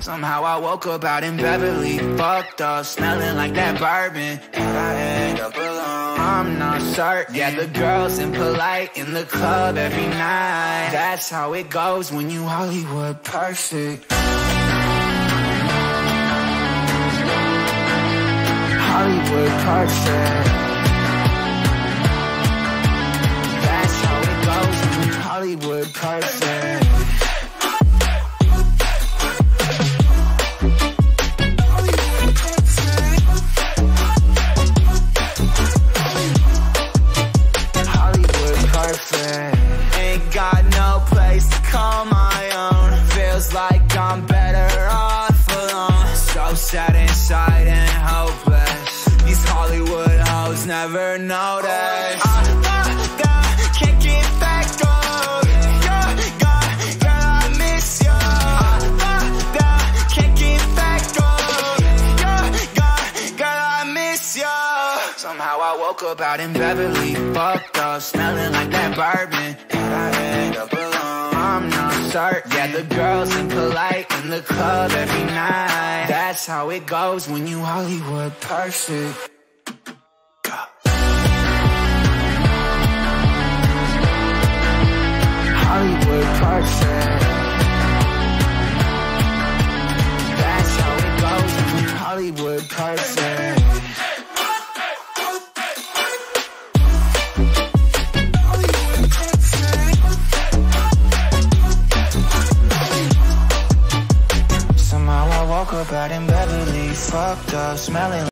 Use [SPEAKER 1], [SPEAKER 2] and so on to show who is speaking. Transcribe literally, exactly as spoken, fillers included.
[SPEAKER 1] Somehow I woke up out in Beverly, fucked up, smelling like that bourbon. And I end up alone, I'm not certain. Yeah, the girls impolite in the club every night. That's how it goes when you Hollywood perfect. Hollywood perfect. That's how it goes when you Hollywood perfect. Ain't got no place to call my own. Feels like I'm better off alone. So sad inside and hopeless. These Hollywood hoes never notice. I, I, I can't get back up. You're gone, girl, I miss you. I, I, I can't get back up. You're gone, girl, I miss you. Somehow I woke up out in Beverly, fucked up, smelling like that bourbon. And I end up alone, I'm not certain. Yeah, the girls impolite in the club every night. That's how it goes when you Hollywood perfect. Hollywood perfect. That's how it goes when you Hollywood perfect. Woke up out in Beverly, fucked up, smelling